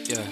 Yeah.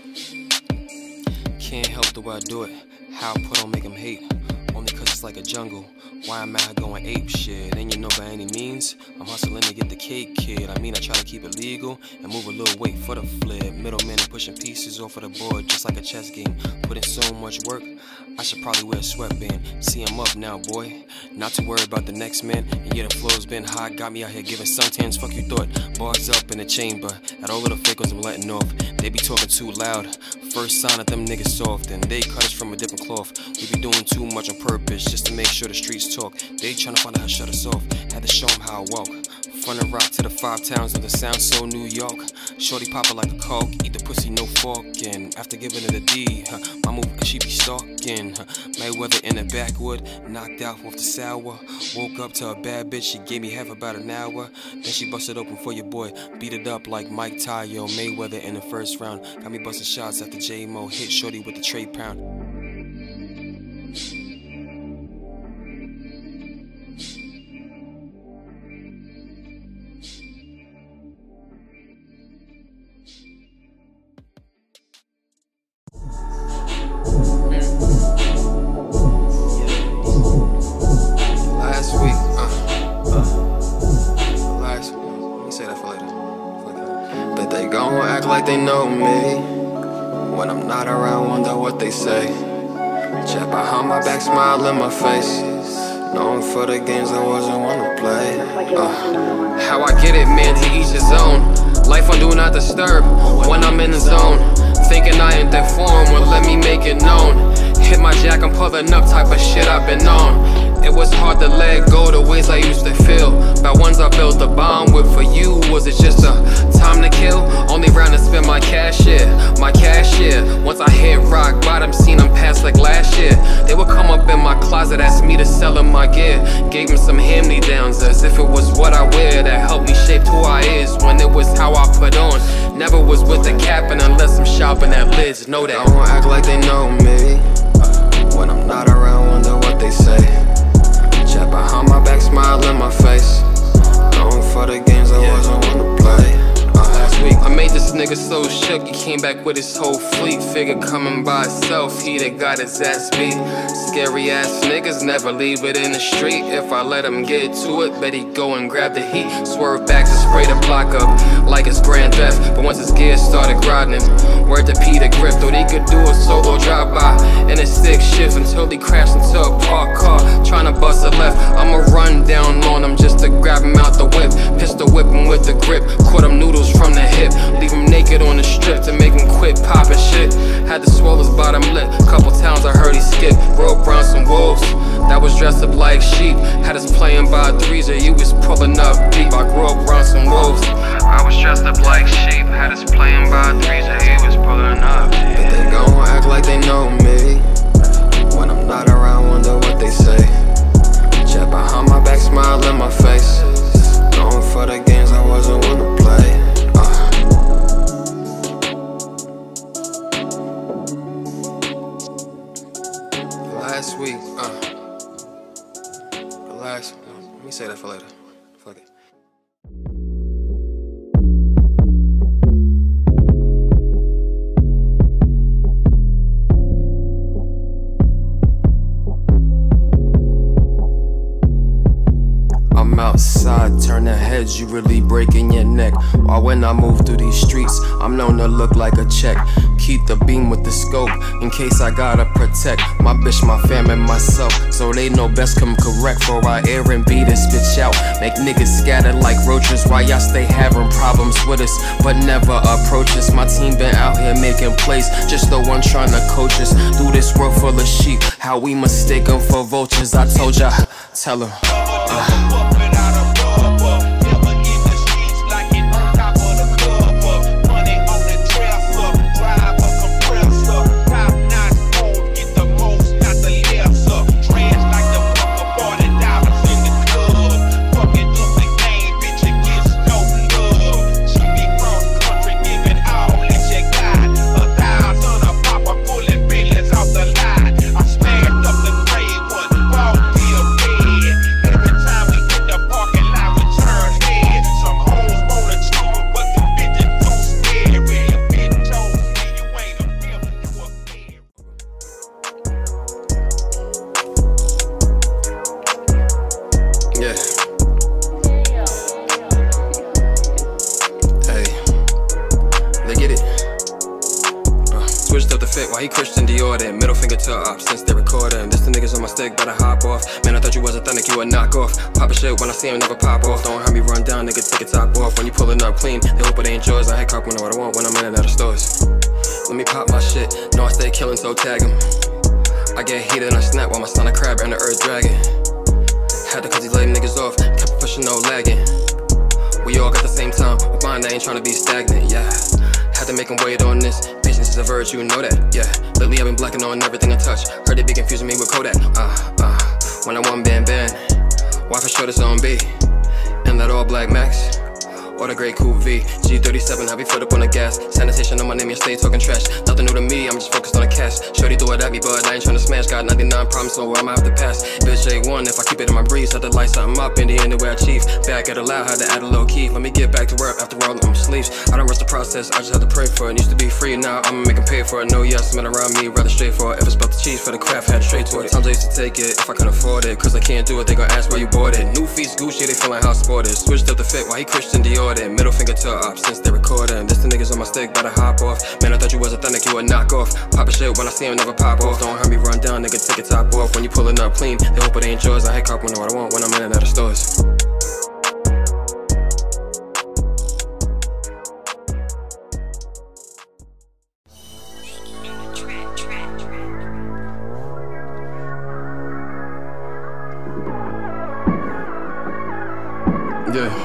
Can't help the way I do it. How I put on make them hate. Only cause it's like a jungle. Why am I going ape shit? And you know by any means, I'm hustling to get the cake, kid. I mean, I try to keep it legal and move a little weight for the flip. Middleman and pushing pieces off of the board just like a chess game. Put in so much work, I should probably wear a sweatband. See, I'm up now, boy. Not to worry about the next man. And yeah, the flow's been hot. Got me out here giving suntans. Fuck you thought. Bars up in the chamber. At all of the fakers I'm letting off. They be talking too loud. First sign of them niggas soft. And they cut us from a different cloth. We be doing too much on purpose just to make sure the streets talk. They tryna find out how to shut us off. Had to show them how I walk. From the rock to the 5 towns of the sound so New York. Shorty pop it like a coke, eat the pussy no fork. And after giving it a D, my move she be stalking. Mayweather in the backwood, knocked out off the sour. Woke up to a bad bitch, she gave me half about an hour. Then she busted open for your boy, beat it up like Mike Tyson. Mayweather in the first round, got me busting shots after J-Mo hit shorty with the trade pound. Like they know me. When I'm not around, wonder what they say. Chat behind my back, smile in my face. Knowing for the games I wasn't wanna play. How I get it, man, to each his own. Life on do not disturb when I'm in the zone. Thinking I ain't that form, well let me make it known. Hit my jack, I'm pulling up, type of shit I've been on. It was hard to let go the ways I used to feel. By ones I built a bond with. For you, was it just a time to kill? Only round to spend my cash, yeah. My cash, yeah. Once I hit rock bottom, seen them pass like last year. They would come up in my closet, ask me to sell them my gear. Gave them some hand-me-downs as if it was what I wear that helped me shape who I is when it was how I put on. Never was with the capping unless I'm shopping at lids, know that. Don't act like they know me. When I'm not around, wonder what they say. Chat behind my back, smile in my face. Knowing for the games I wasn't wanna play. Last week I made this nigga so shook, he came back with his whole fleet. Figure coming by himself, he that got his ass beat. Scary ass niggas never leave it in the street. If I let him get to it, bet he go and grab the heat. Swerve back to spray the block up like it's Grand Theft. But once his gears started grinding, word to Peter Griff, thought he could do a solo drive-by in a stick shift until he crashed into a parked car, trying to bust a left. I'ma run down on him just to grab him out the whip. Pistol whip him with the grip, caught him noodles from the hip. Leave him naked on the strip to make him quit popping shit. Had to swallow his bottom lip, couple towns I heard he skipped. Grew up around some wolves that was dressed up like sheep. Had us playing by threes or you was pulling up deep. I grew up around some wolves, I was dressed up like sheep. Had us playing by threes or you was pulling up deep. But they gon' act like they know me. When I'm not around, wonder what they say. Chat behind my back, smile in my face. Knowing for the games I wasn't wanna play. Last week, let me say that for later. Fuck it. I'm outside, turning heads, you really breaking your neck. Why when I move through these streets, I'm known to look like a check. Keep the beam with the scope, in case I gotta protect my bitch, my fam, and myself, so they know best come correct. For I air and beat and bitch out, make niggas scatter like roaches. Why y'all stay having problems with us, but never approach us? My team been out here making plays, just the one trying to coach us. Through this world full of sheep, how we mistake them for vultures. I told ya, tell them. Every time we Switched up the fit while he Christian Dior. Then middle finger to ops since they recording. This the niggas on my stick, better hop off. Man, I thought you was authentic, you a knockoff. Pop a shit when I see him, never pop off. Don't have me run down, nigga, take a top off. When you pulling up clean, they hope it ain't yours. I hate cop when what I want when I'm in and out of stores. Let me pop my shit, know I stay killing, so tag him. I get heated and I snap while my son a crab and the earth dragging. Had to cut these lame niggas off, kept pushing, no lagging. We all got the same time, with mine, they ain't trying to be stagnant, yeah. Had to make them wait on this, patience is a virtue, you know that, yeah. Lately I've been blacking on everything I touch, heard they be confusing me with Kodak, when I want band, why for sure this on B, and that all black Max, or the great Coupe V, G37, heavy foot up on the gas, sanitation on my name, you stay talking trash, nothing new to me, I'm just focused on the cash, shorty throw it at me, but I ain't trying to smash, got 99 problems, so I'ma have to pass, bitch A1, if I keep it in my breeze, had to light something up, in the end the way I chief, back at a loud, had to add a low key, let me get back to work after rolling my sleeves, I don't rush the process, I just had to pray for it, used to be free, now I'ma make them pay for it, no yes, men around me, rather straightforward, if it's about the cheese for the craft, head straight to it, times I used to take it, if I couldn't afford it, cause I can't do it, they gon' ask why you bought it, new feet, Gucci, they feeling how sport is, switched up the fit while he Christian Dior, then middle finger to ops since they recording. This the niggas on my stick, better hop off. Man, I thought you was authentic, you a knockoff. Pop a shit when I see him, never pop off. Don't have me run down, nigga, take a top off. When you pulling up clean, they hope it ain't yours. I hate cop when what I want when I'm in and out of stores. Yeah.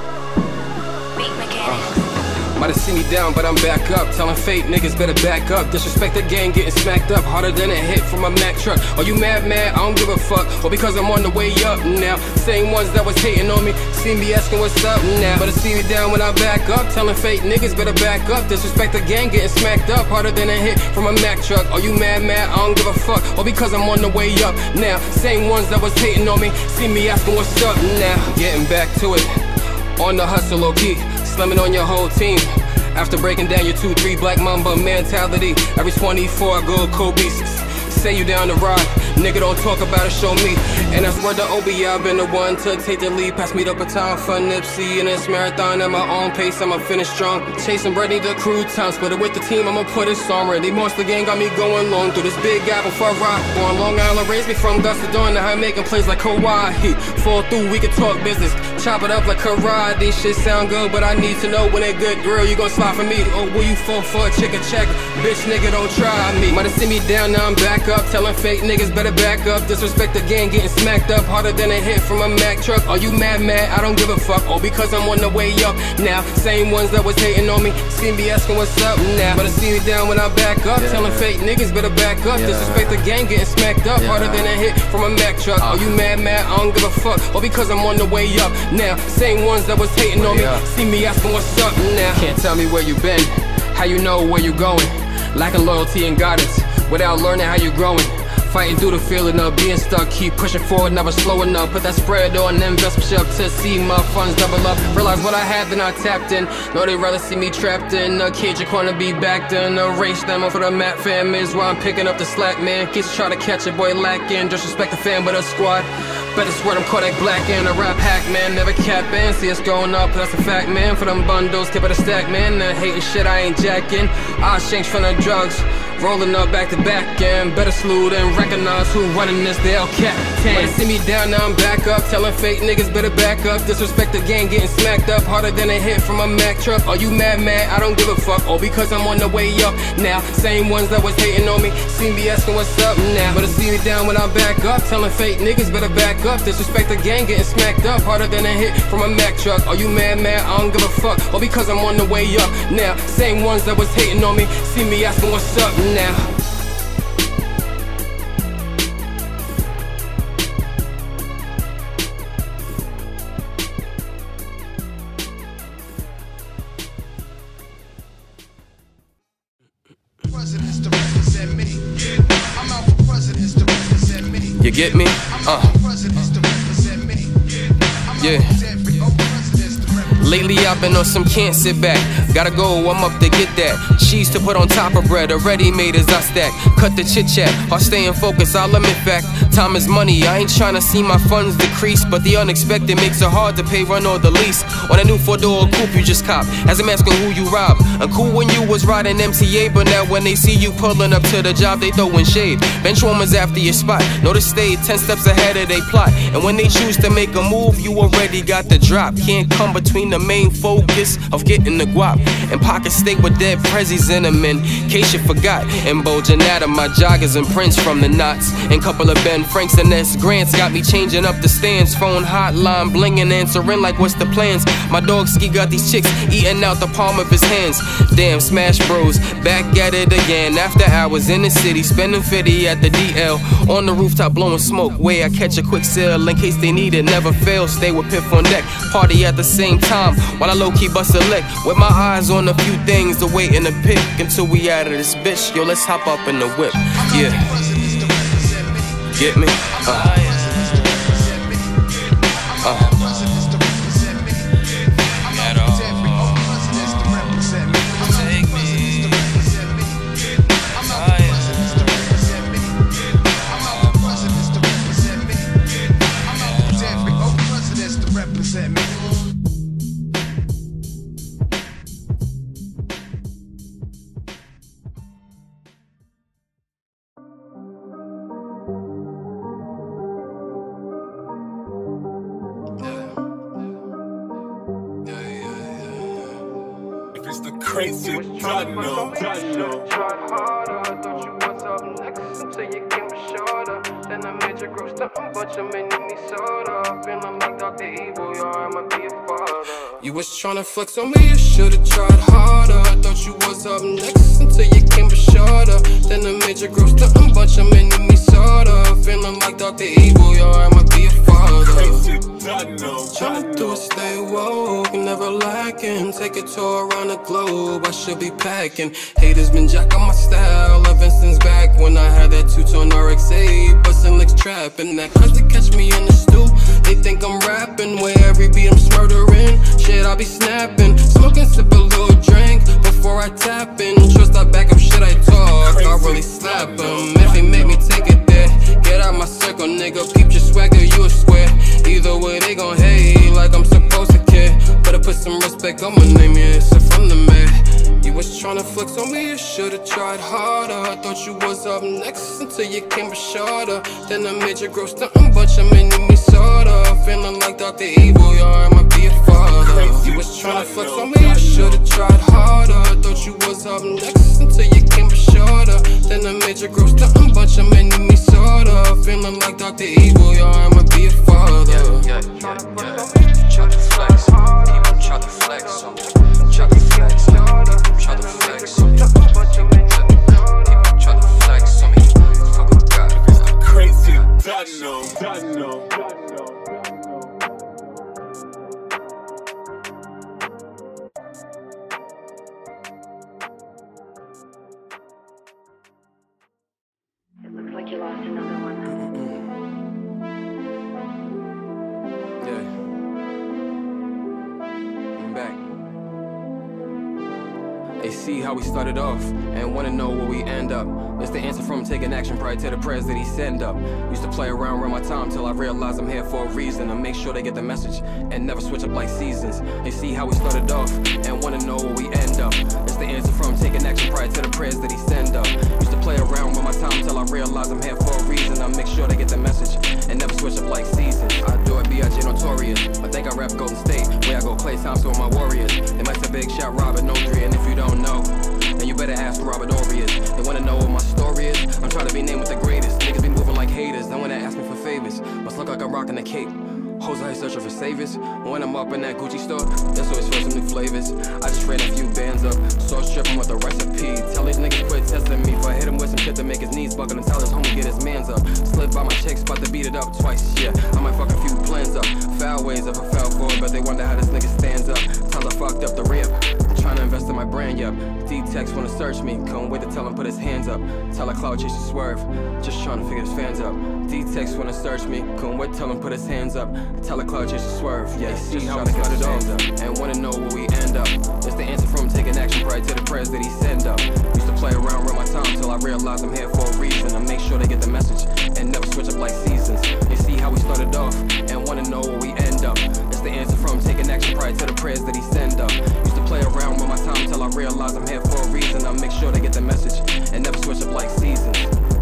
Might have seen me down, but I'm back up. Telling fake niggas better back up. Disrespect the gang, getting smacked up harder than a hit from a Mack truck. Are you mad? I don't give a fuck. Or because I'm on the way up now. Same ones that was hating on me, see me asking what's up now. But I see me down when I back up. Telling fake niggas better back up. Disrespect the gang, getting smacked up harder than a hit from a Mack truck. Are you mad? I don't give a fuck. Or because I'm on the way up now. Same ones that was hating on me, see me asking what's up now. Getting back to it, on the hustle low key, slamming on your whole team. After breaking down your 2-3 Black Mamba mentality, every 24 I go Kobe. Say you down the ride, nigga don't talk about it, show me. And that's where the OB, I've been the one to take the lead. Pass me the baton for Nipsey in this marathon at my own pace, I'ma finish strong. Chasing bread, need the crew time, split it with the team, I'ma put it on ready. Monster gang got me going long through this big gap before I rock. On Long Island, raised me from dusk to dawn, now I'm making plays like Hawaii. Fall through, we can talk business, chop it up like karate. Shit sound good, but I need to know when they good, girl, you gon' slide for me. Or will you fall for a chicken check? Bitch, nigga, don't try me. Might have seen me down, now I'm back up. Telling fake niggas better back up. Disrespect the gang, getting smacked up harder than a hit from a Mack truck. Are you mad? I don't give a fuck. Oh, because I'm on the way up now. Same ones that was hating on me, see me asking what's up now. But I see me down when I back up. Telling fake niggas better back up. Disrespect the gang, getting smacked up harder than a hit from a Mack truck. Are you mad? I don't give a fuck. Oh, because I'm on the way up now. Same ones that was hating on me, see me asking what's up now. Can't tell me where you been, how you know where you going. Lacking loyalty and guidance, without learning how you growing. Fighting through the feeling of being stuck, keep pushing forward, never slowing up. Put that spread on, invest my shit up to see my funds double up. Realize what I had, then I tapped in. Know they'd rather see me trapped in a cage, you wanna be backed in. Erase them for the Matt fam is why I'm picking up the slack, man. Kids try to catch a boy lacking, disrespect the fan but a squad. Better swear them Kodak Black and a rap hack, man. Never cap in, see us going up, that's a fact, man. For them bundles, keep it a stack, man. The hating shit I ain't jacking. I change from the drugs, rolling up back to back, and better salute and recognize who running this, the Captain. Wanna see me down, now I'm back up. Telling fake niggas better back up. Disrespect the gang, getting smacked up harder than a hit from a Mack truck. Are you mad? I don't give a fuck. Oh, because I'm on the way up now. Same ones that was hating on me, see me asking what's up now. But I see me down when I'm back up. Telling fake niggas better back up. Disrespect the gang, getting smacked up harder than a hit from a Mack truck. Are you mad? I don't give a fuck. Oh, because I'm on the way up now. Same ones that was hating on me, see me asking what's up now. You get me? Yeah. Lately I've been on some can't sit back. Gotta go, I'm up to get that. Cheese to put on top of bread, already made as I stack. Cut the chit chat, or stay in focus, I'll admit fact. Time is money, I ain't tryna see my funds decrease, but the unexpected makes it hard to pay rent or the lease. On a new 4-door coupe you just cop, as I'm asking who you rob. And cool when you was riding MTA, but now when they see you pulling up to the job, they throwing shade. Bench warmers after your spot, know the stay 10 steps ahead of they plot. And when they choose to make a move, you already got the drop. Can't come between the main focus of getting the guap. And pockets stay with dead prezzies in them, in case you forgot. And bulging out of my joggers and prints from the knots. And couple of Ben Franks and S. Grants got me changing up the stands. Phone hotline blinging, answering like what's the plans. My dog Ski got these chicks eating out the palm of his hands. Damn, Smash Bros, back at it again. After hours in the city, spending 50 at the DL. On the rooftop blowing smoke, way I catch a quick sale. In case they need it, never fail, stay with Piff on deck. Party at the same time, while I low-key bust a lick. With my eyes on a few things to wait in the pit until we out of this bitch. Yo, let's hop up in the whip, yeah. Get me? Crazy, Tried harder, thought you was up next until you came shorter. Then I made you grow something, but you made me soda. Feeling like Dr. Evil, yo, I'ma be a father. You was tryna flex on me, you should've tried harder. I thought you was up next until you came shorter. Then I made you grow something, but you made me soda. Feeling like Dr. Evil, yo, I'ma be a father. Tryna do it, stay woke, never lacking. Take a tour around the globe, I should be packing. Haters been jacking my style ever since back when I had that 2-tone RX-8. Bustin' licks trapping, that cause they catch me in the stoop. They think I'm rapping, where every beat I'm smurdering. Shit, I be snapping, smoking, sip a little drink before I tap in. Trust I back up shit I talk, I really slap them. If they make me take it there, get out my circle, nigga. Peep your swagger, you a square. Either way, they gon' hate like I'm supposed to care. Better put some respect on my name, yeah, it's from the man. You was tryna flex on me, you should've tried harder. I thought you was up next until you came shorter. Then I made you grow something, but you made me sorta. Feeling like Dr. Evil, yo, I'ma be a father. You was tryna flex on me, you should've tried harder. I thought you was up next until you came shorter. Then I made you grow something, but you made me sorta. Feeling like Dr. Evil, yo, I'ma be a father. Yeah. Try to flex, people try to flex on me. Try to flex, people try to flex on me. People try to flex on me. Fuck with God. Crazy, Dano. It looks like you lost another one. They see how we started off and wanna know where we end up. That's the answer from taking action prior to the prayers that he send up. Used to play around my time till I realized I'm here for a reason. To make sure they get the message and never switch up like seasons. They see how we started off and wanna know where we end up. That's the answer from taking action prior to the prayers that he send up. Used to play around my time till I realized I'm here for a reason. To make sure they get the message and never switch up like seasons. I do it B.I.G. Notorious. I think I rap Golden State. Where I go Clay Thompson with my Warriors. They might say big shot Robert Nodri, and if you don't know, then you better ask Robert Orias. They wanna know what my story is. I'm trying to be named with the greatest. Niggas be moving like haters. They wanna ask me for favors. Must look like I'm rocking a cape. Hoes out here searching for saviors. When I'm up in that Gucci store, there's always for some new flavors. I just ran a few bands up, sauce dripping with the recipe. Tell these niggas quit testing me, for I hit him with some shit to make his knees buckle and tell his homie get his mans up. Slid by my chicks, about to beat it up twice, yeah. I might fuck a few plans up. Foul ways if I fell for it, but they wonder how this nigga stands up. Tyler fucked up the ramp. Trying to invest in my brand, yup. D-Tex wanna search me, couldn't wait to tell him put his hands up. Tell a cloud chase to swerve, just trying to figure his fans up. D-Tex wanna search me, couldn't wait to tell him put his hands up. Tell a cloud chase to swerve, yeah, see how we started off. And wanna know where we end up. It's the answer from taking action prior to the prayers that he send up. Used to play around with my time till I realized I'm here for a reason. I make sure they get the message and never switch up like seasons. You see how we started off and wanna know where we end up. It's the answer from taking action prior to the prayers that he send up. Used to play around with my time till I realize I'm here for a reason. I make sure they get the message and never switch up like seasons.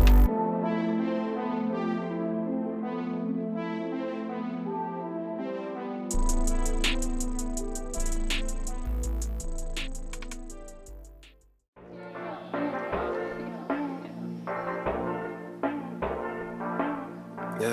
Yeah.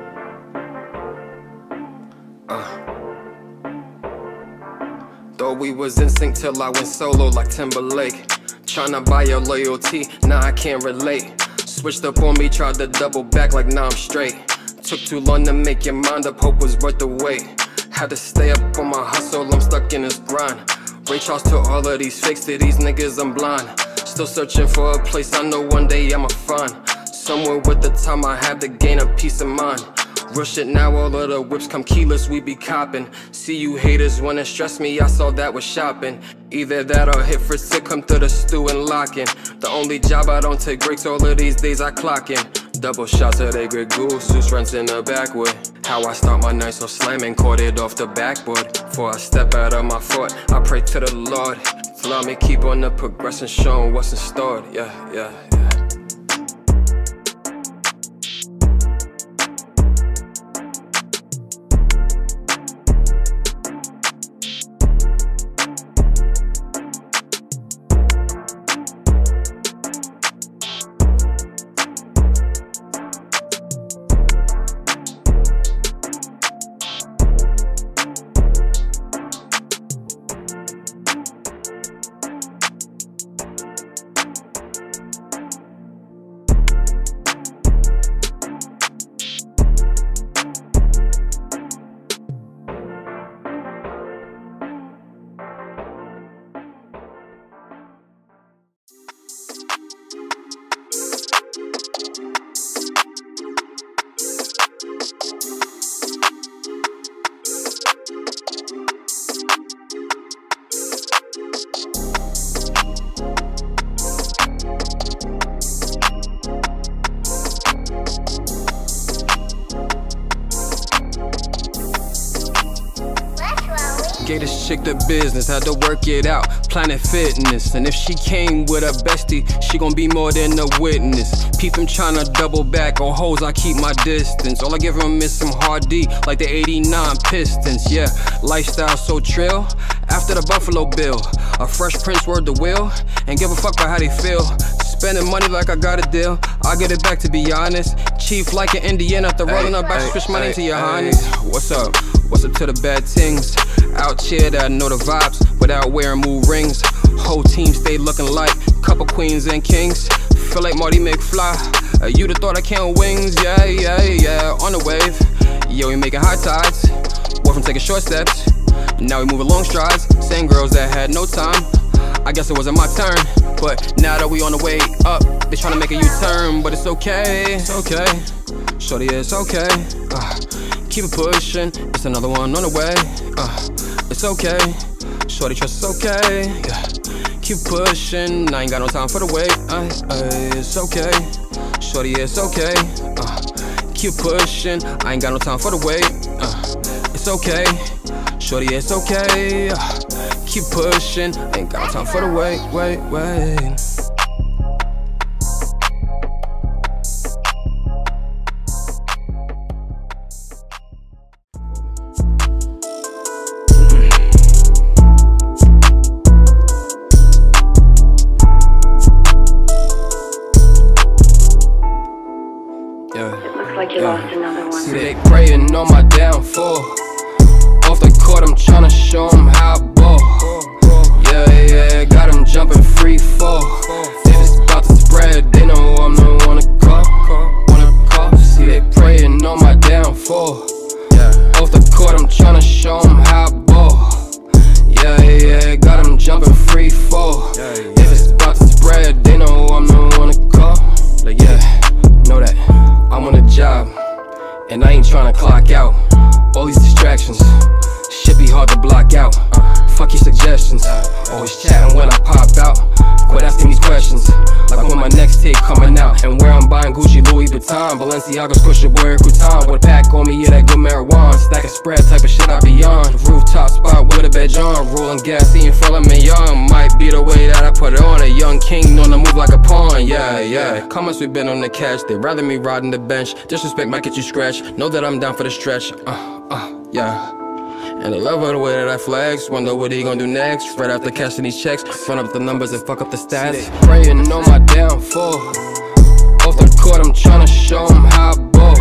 Thought we was in sync till I went solo like Timberlake. Tryna buy your loyalty, nah I can't relate. Switched up on me, tried to double back like nah I'm straight. Took too long to make your mind up, hope was worth the wait. Had to stay up on my hustle, I'm stuck in this grind. Ray Charles to all of these fakes, to these niggas I'm blind. Still searching for a place I know one day I'ma find. Somewhere with the time I have to gain a peace of mind. Real shit now, all of the whips come keyless, we be copping. See you haters wanna stress me, I saw that was shopping. Either that or hit for sick, come through the stew and lock in. The only job I don't take breaks, all of these days I clock in. Double shots of they good goose, Zeus runs in the backwood. How I start my night so slamming, caught it off the backboard. Before I step out of my foot, I pray to the Lord. Allow me keep on the progression, showing what's in store, yeah. Gave this chick the business, had to work it out, Planet Fitness. And if she came with a bestie, she gon' be more than a witness. Peep him tryna double back, on hoes I keep my distance. All I give him is some hard D, like the 89 Pistons, yeah. Lifestyle so trill, after the Buffalo Bill. A fresh Prince word the will, and give a fuck about how they feel. Spending money like I got a deal, I'll get it back to be honest. Chief like an Indian after rolling up back to switch money to your highness. What's up? What's up to the bad things? Out here that I know the vibes without wearing mood rings. Whole team stayed looking like couple queens and kings. Feel like Marty McFly. You'd have thought I count wings, yeah, on the wave. Yo, we making high tides. Went from taking short steps, now we moving long strides. Same girls that had no time. I guess it wasn't my turn, but now that we on the way up, they tryna make a U-turn, but it's okay, shorty, it's okay. Keep it pushing, it's another one on the way. It's okay, shorty, trust it's okay. Keep pushing, I ain't got no time for the wait. It's okay, shorty, it's okay. Keep pushing, I ain't got no time for the wait. It's okay, shorty, it's okay. Keep pushing, ain't got no time for the wait. Like you lost another one. See they praying on my downfall. Off the court I'm tryna show them how I ball. Yeah, got them jumping free fall. If it's about to spread, they know I'm the one to call. See they praying on my downfall. Off the court I'm tryna show them how I ball. Yeah, got them jumping Vuitton. Balenciaga squish your boy every time. With a pack on me, yeah, that good marijuana. Stack and spread type of shit I be on. Rooftop spot with a bed on. Rolling gas, eating filet mignon. Might be the way that I put it on. A young king on the move like a pawn, yeah. Comments we been on the cash. They rather me riding the bench. Disrespect might get you scratched. Know that I'm down for the stretch. Yeah. And I love the way that I flex. Wonder what he gon' do next. Right after cashing these checks, run up the numbers and fuck up the stats. Praying on my downfall. Off the court, I'm tryna show him how I ball.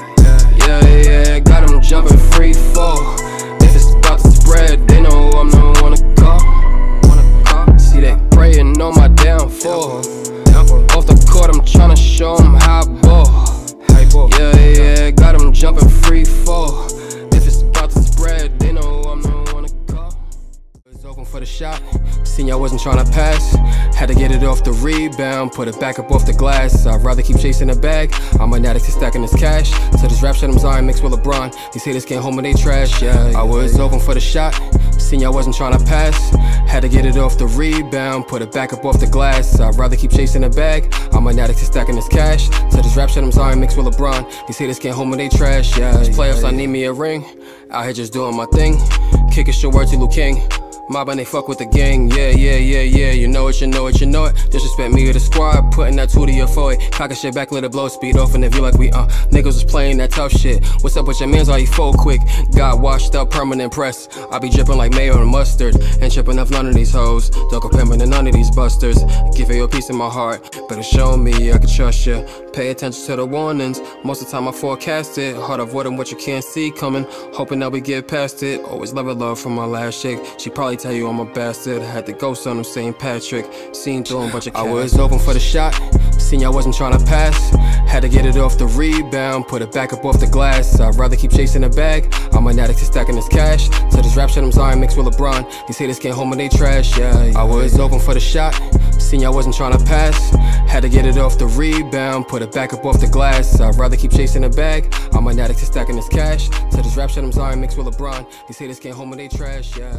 Yeah, got him jumping free fall. If it's about to spread, they know I'm the one to call. See, they praying on my downfall. Off the court, I'm tryna show him how I ball. Yeah, got him jumping free fall. If it's about to spread, they know I'm the one to call. It's open for the shot. Seen y'all wasn't tryna pass. Had to get it off the rebound, put it back up off the glass. I'd rather keep chasing the bag. I'm an addict to stacking this cash. So this rap shit I'm Zion mixed with LeBron. These haters can't hold me, they trash. Yeah, I was open for the shot. Seen y'all wasn't tryna pass. Had to get it off the rebound, put it back up off the glass. I'd rather keep chasing the bag. I'm an addict to stacking this cash. So this rap shit I'm Zion mixed with LeBron. These haters can't hold me, they trash. Yeah, these playoffs I need me a ring. Out here just doing my thing. Kicking shit word to Luke King. Mob and they fuck with the gang, yeah. You know it. Disrespect me or the squad, putting that 2 to your forehead. Cocking shit back, let it blow, speed off in the view like we niggas was playing that tough shit. What's up with your mans, all you fold quick? Got washed up, permanent press. I be dripping like mayo and mustard. Ain't tripping off none of these hoes. Don't compare me to none of these busters. Give you a piece of my heart, better show me I can trust you. Pay attention to the warnings. Most of the time I forecast it. Hard avoiding what you can't see coming. Hoping that we get past it. Always love from my last chick. She probably tell you I'm a bastard. Had to ghost on him St. Patrick. Seen through a bunch of cats. I was open for the shot. Seen y'all wasn't tryna pass. Had to get it off the rebound, put it back up off the glass. I'd rather keep chasing the bag. I'm an addict to stacking this cash. So this rap shit I'm Zion mixed with LeBron. These haters can't hold me, they trash. Yeah, I was open for the shot. Seen y'all wasn't tryna pass. Had to get it off the rebound, put it back up off the glass. I'd rather keep chasing the bag. I'm an addict to stacking this cash. So this rap shit I'm Zion mixed with LeBron. These haters can't hold me, they trash. Yeah.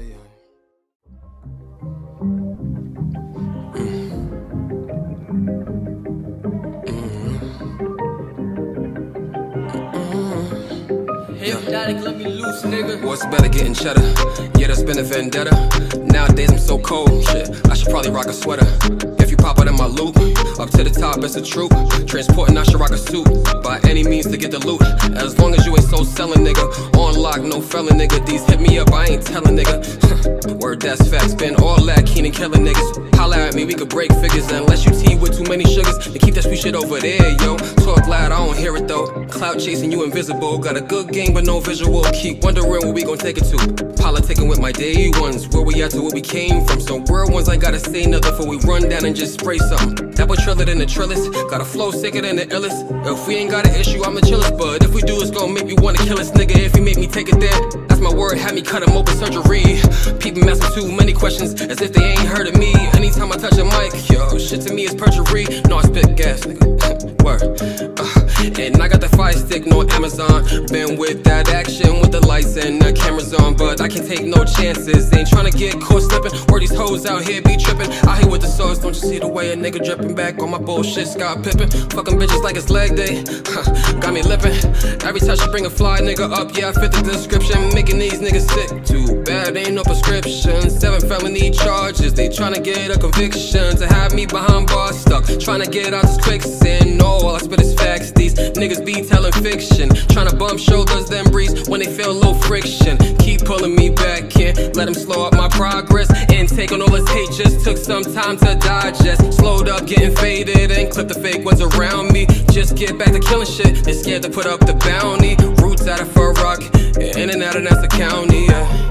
Hypnotic, let me loose, nigga. What's better, getting cheddar? Yeah, that's been a vendetta. Nowadays I'm so cold, shit, I should probably rock a sweater. If you pop out in my loop, up to the top it's a troop. Transporting, I should rock a suit. By any means to get the loot. As long as you ain't so selling, nigga. On lock, no felon, nigga. These hit me up, I ain't telling, nigga. Word, that's facts, been all that keen and killing niggas. Holla at me, we could break figures. Unless you tea with too many sugars, then keep that sweet shit over there, yo. Talk loud, I don't hear it though. Cloud chasing, you invisible. Got a good game but no visual. Keep wondering where we gon' take it to. Politicking with my day ones. Where we at to where we came from. Some real ones ain't gotta say nothing before we run down and just spray something. That boy triller than the trillest. Got a flow sicker than the illest. If we ain't got an issue, I'm the chillest. But if we do, it's gon' make me wanna kill us, nigga. If he make me take it there, that's my word, had me cut him open surgery. People asking too many questions as if they ain't heard of me. Anytime I touch a mic, yo, shit to me is perjury. No, I spit gas, nigga. Word. And I got the fire stick, no Amazon. Been with that action with the lights and the cameras on, but I can't take no chances. Ain't tryna get caught slipping. Where these hoes out here be tripping. Out here with the sauce, don't you see the way a nigga dripping back on my bullshit? Scott Pippen, fucking bitches like it's leg day. Got me lippin'. Every time she bring a fly nigga up, yeah, I fit the description. Making these niggas sick. Too bad, ain't no prescription. 7 felony charges, they tryna get a conviction. To have me behind bars stuck, tryna get out this quicksand. No, all I spit is facts. These niggas be telling fiction. Tryna bump shoulders, then breeze when they feel low friction. Keep pulling me back, can't let them slow up my progress. And take on all this hate, just took some time to digest. Slowed up, getting faded, and clip the fake ones around me. Just get back to killing shit, they scared to put up the bounty. Roots out of Fur Rock, in and out of Nassau County, yeah.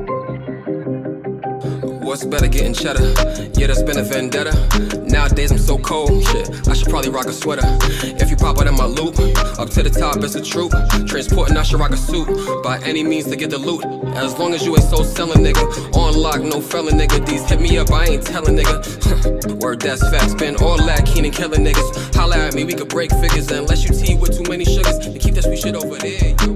What's better, getting cheddar? Yeah, that's been a vendetta. Nowadays I'm so cold, shit, I should probably rock a sweater. If you pop out in my loop, up to the top it's a troop. Transporting, I should rock a suit. By any means to get the loot. As long as you ain't so selling, nigga. On lock, no felon, nigga. These hit me up, I ain't telling, nigga. Word, that's facts, been all that keen and killing niggas. Holla at me, we could break figures. Unless you tea with too many sugars, then keep that sweet shit over there, yo.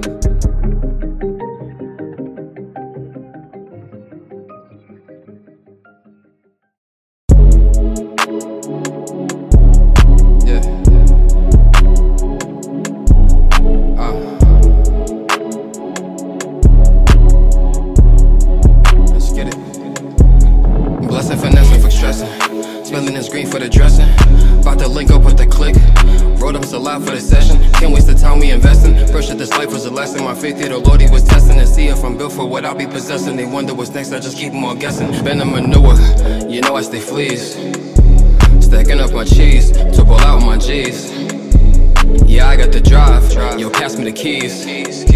green for the dressing. About to link up with the click. Wrote up so loud for the session. Can't waste the time we investing. First that this life was a lesson. My faith here, the Lord, he was testing to see if I'm built for what I'll be possessing. They wonder what's next, I just keep them all guessing. Bend the manure, you know I stay fleas. Stacking up my cheese, to pull out my G's. Yeah, I got the drive, yo, pass me the keys.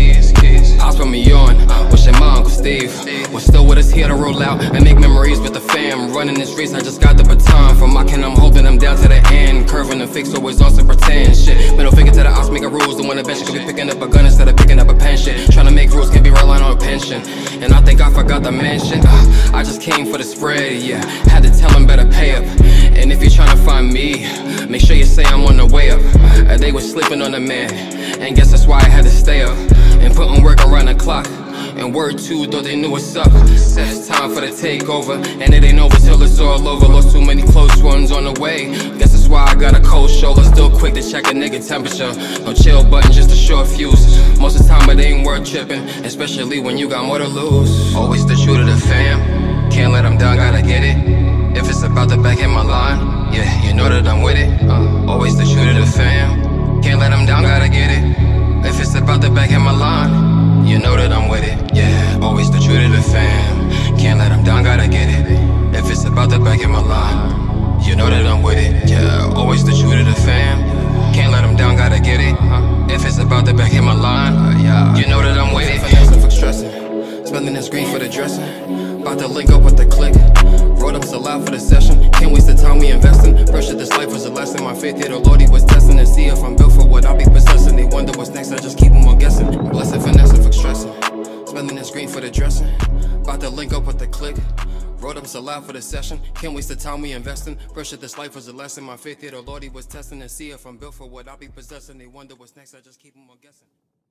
House put me on, wishing my Uncle Steve was still with us here to roll out and make memories with the fam. Running this race, I just got the baton from my kin, I'm holding them down to the end. Curving the fakes, always on some pretend shit. Middle finger to the ops, making rules. The one that bench could be picking up a gun instead of picking up a pen shit. Trying to make rules, can't be relying on a pension. And I think I forgot to mention, I just came for the spread, yeah. Had to tell them better pay up. And if you're trying to find me, make sure you say I'm on the way up. They was sleeping on the man, and guess that's why I had to stay up and putting work around the clock. And word two, though they knew what's up. Said it's time for the takeover, and it ain't over till it's all over. Lost too many close ones on the way. Guess that's why I got a cold shoulder. Still quick to check a nigga temperature. No chill button, just a short fuse. Most of the time it ain't worth tripping, especially when you got more to lose. Always the true to the fam, can't let them down, gotta get it. If it's about to back in my line, yeah, you know that I'm with it. Always the true to the fam, can't let them down, gotta get it. If it's about to back in my line, you know that I'm with it. Yeah, always the true to the fam, can't let them down, gotta get it. If it's about to back in my line, you know that I'm with it. Yeah, always the true to the fam, can't let them down, gotta get it. If it's about to back in my line, you know that I'm with it. Finessing for stressing, spending this green for the dressing. About to link up with the click. Wrote up so loud for the session. Can't waste the time we investing. First that this life was a lesson. My faith here, the Lord, he was testing to see if I'm built for what I'll be possessing. They wonder what's next, I just keep them all guessing. Blessed finessing for stressing, spending this green for the dressing. About to link up with the click. Wrote up so loud for the session. Can't waste the time we investing. First that this life was a lesson. My faith here, the Lord, he was testing to see if I'm built for what I'll be possessing. They wonder what's next, I just keep them all guessing.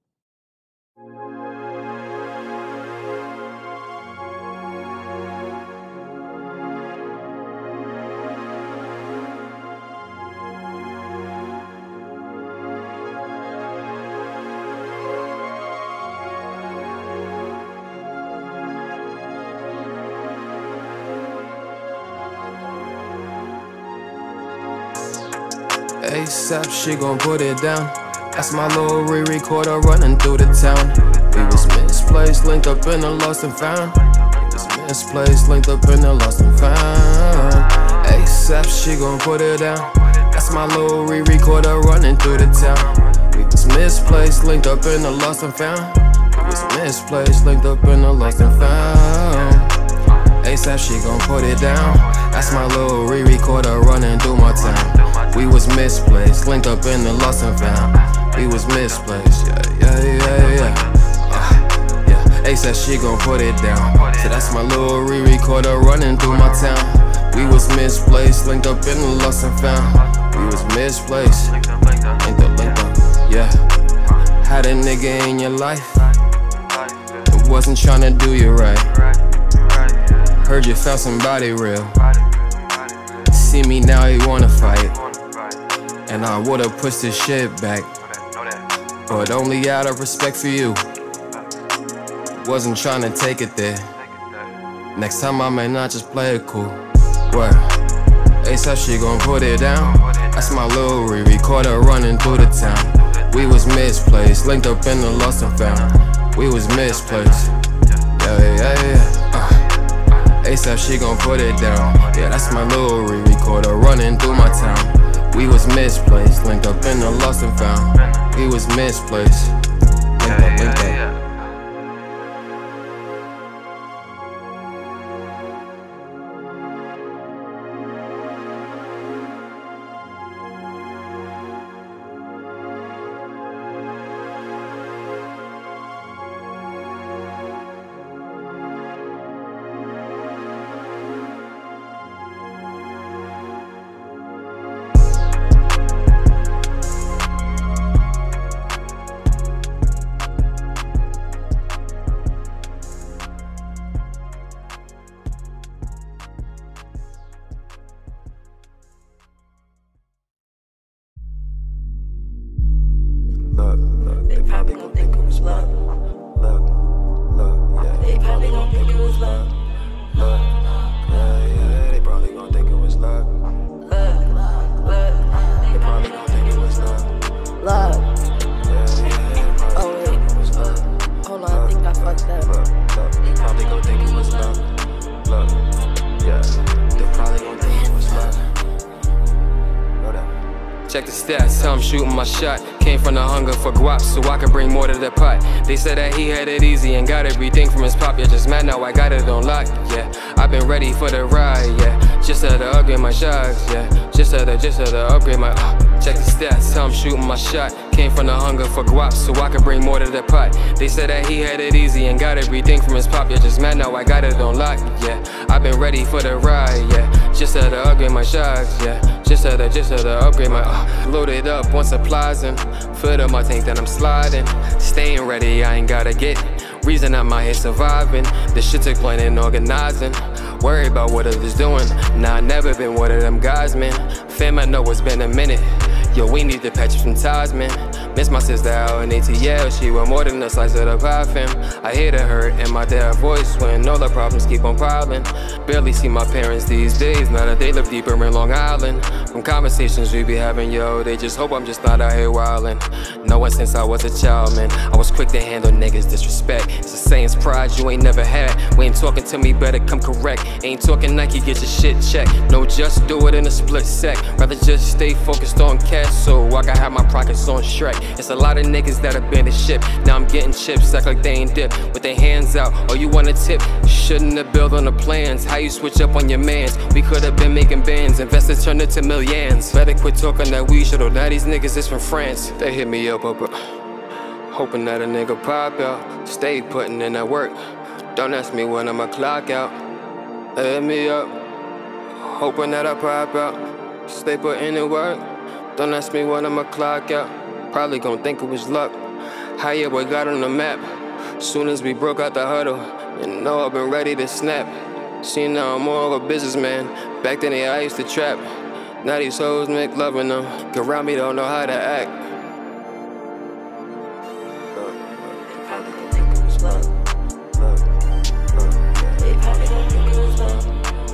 ASAP, she gon' put it down. That's my little re-recorder running through the town. We was misplaced, linked up in the lost and found. We was misplaced, linked up in the lost and found. ASAP, she gon' put it down. That's my little re-recorder running through the town. We was misplaced, linked up in the lost and found. We was misplaced, linked up in the lost and found. ASAP, she gon' put it down. That's my little re-recorder running through my town. We was misplaced, linked up in the lost and found. We was misplaced, yeah. ASAP, she gon' put it down. So that's my little re-recorder running through my town. We was misplaced, linked up in the lost and found. We was misplaced, linked up, yeah. Had a nigga in your life, it wasn't tryna do you right. Heard you found somebody real. See me now, you wanna fight. And I would've pushed this shit back, but only out of respect for you. Wasn't tryna take it there. Next time I may not just play it cool. Word. ASAP, she gon' put it down. That's my little re-recorder running through the town. We was misplaced, linked up in the lost and found. We was misplaced, yeah. ASAP, she gon' put it down. Yeah, that's my little re-recorder running through my town. We was misplaced, linked up in the lost and found. We was misplaced, linked up. They probably gon' think it was love. Yeah. They probably gon' think it was love. Yeah, they probably gon' think it was love. Check the stats, how I'm shooting my shot. Came from the hunger for guap, so I could bring more to the pot. They said that he had it easy and got everything from his pop. Yeah, just mad now I got it on lock. Yeah, I've been ready for the ride. Yeah, just had to upgrade my shots. Yeah, just had to upgrade my. Check the stats, how I'm shooting my shot. Came from the hunger for guap, so I could bring more to the pot. They said that he had it easy and got everything from his pop. Yeah, just mad now I got it on lock. Yeah, I've been ready for the ride. Yeah, just had to upgrade my shots. Yeah, just had to upgrade my. Loaded up on supplies and filled up my tank, then I'm sliding. Staying ready, I ain't gotta get. Reason I'm out here surviving. This shit took planning and organizing. Worry about what others doing. Nah, I never been one of them guys, man. Fam, I know it's been a minute. Yo, we need to patch up some ties, man. Miss my sister out in ATL. She want more than a slice of the pie, fam. I hear the hurt in my dad's voice when all the problems keep on piling. Barely see my parents these days, now that they live deeper in Long Island. From conversations we be having, yo, they just hope I'm just not out here wildin'. Knowing since I was a child, man, I was quick to handle niggas' disrespect. It's a saying's pride you ain't never had. We ain't talking to me, better come correct. Ain't talking Nike, get your shit checked. No, just do it in a split sec. Rather just stay focused on cash so I can have my pockets on Shrek. It's a lot of niggas that abandoned ship. Now I'm getting chips, act like they ain't dip. With their hands out, oh you want a tip? Shouldn't have built on the plans. How you switch up on your mans? We could have been making bands, invested turned it to millions. Better quit talking that we should. Now these niggas is from France. They hit me up, hoping that a nigga pop out. Stay putting in that work. Don't ask me when I'ma clock out. They hit me up, hoping that I pop out. Stay putting in work. Don't ask me when I'ma clock out. Probably gon' think it was luck. How your boy got on the map. Soon as we broke out the huddle, you know I've been ready to snap. See now I'm more of a businessman. Back then I used to trap. Now these hoes make love in them. Get around me don't know how to act. They probably gon' think it was love. They probably gon' think it was love.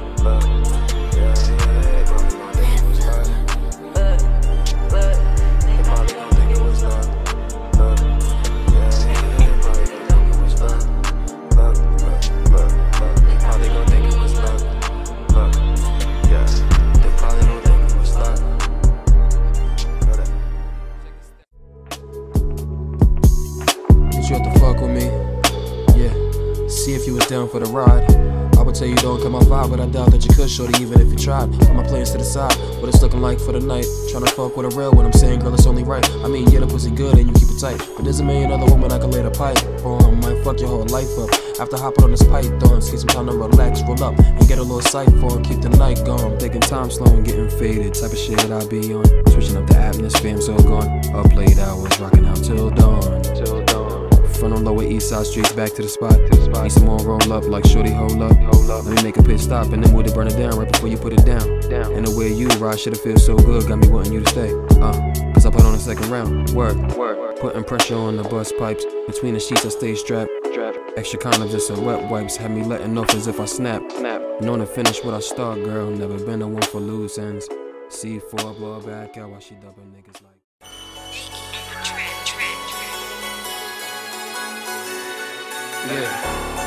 See if you was down for the ride. I would tell you don't come my vibe, but I doubt that you could, shorty, even if you tried. Put my plans to the side, what it's looking like for the night. Tryna fuck with a real when I'm saying, girl, it's only right. I mean, yeah, the pussy good and you keep it tight, but there's a million other women I can lay the pipe on. Might fuck your whole life up. After hopping on this python, see some time to relax, roll up, and get a little sight for and keep the night gone. Taking time slow and getting faded, type of shit I be on. Switching up the atmosphere, I'm so gone. Up late hours, rocking out till dawn. Front on lower east side streets, back to the spot. Need some more roll up, like shorty, hold up. Let me make a pit stop and then we'll burn it down right before you put it down. And the way you ride, shit, it feels so good, got me wanting you to stay. Cause I put on a second round, work. Putting pressure on the bus pipes. Between the sheets I stay strapped. Extra condoms, just some wet wipes. Had me letting off as if I snap. Known to finish what I start, girl. Never been the one for loose ends. C4 blow her back out while she dubbing niggas like. Yeah.